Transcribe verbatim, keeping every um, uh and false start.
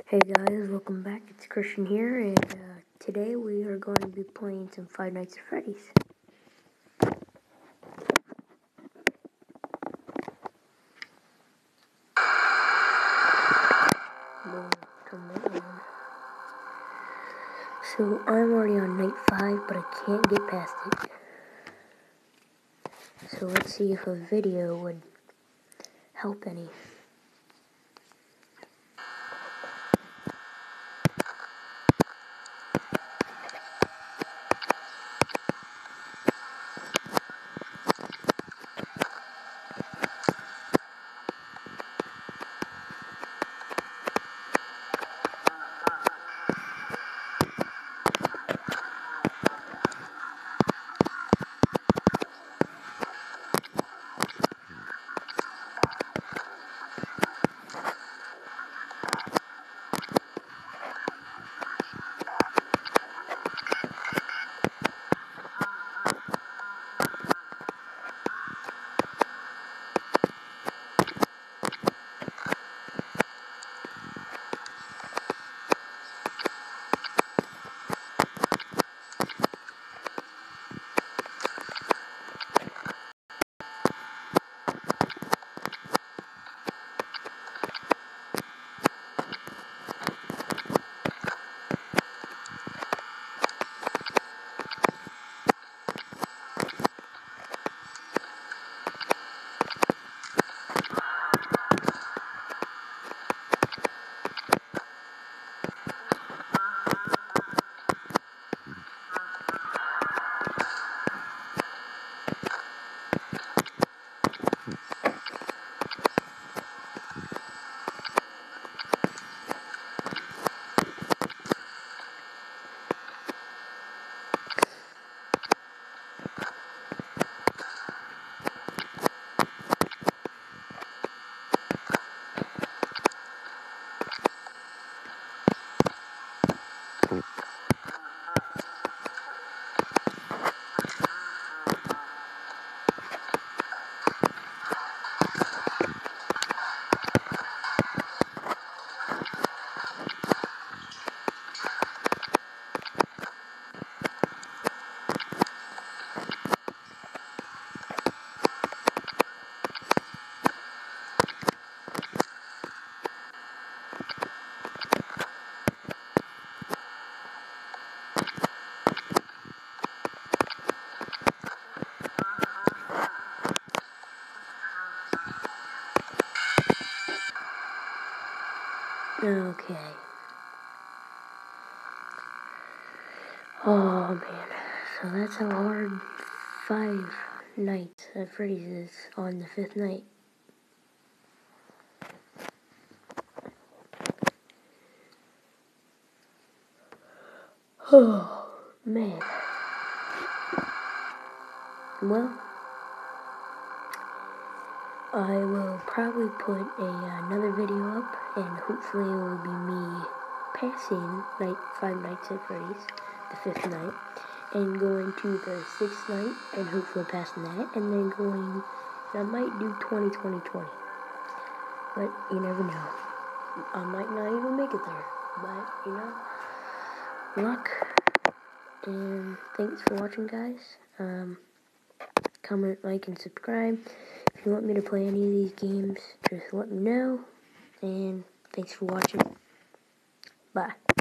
Hey guys, welcome back. It's Christian here, and uh, today we are going to be playing some Five Nights at Freddy's. Boom, come on. So I'm already on night five, but I can't get past it. So let's see if a video would help any. Okay. Oh man, so that's how hard Five Nights at Freddy's is on the fifth night. Oh man. Well, I will probably put a, another video up, and hopefully it will be me passing night Five Nights at Freddy's, the fifth night, and going to the sixth night, and hopefully passing that, and then going, I might do twenty, twenty, twenty, but you never know. I might not even make it there, but, you know, luck, and thanks for watching, guys. Um, comment, like, and subscribe. If you want me to play any of these games, just let me know. And thanks for watching. Bye.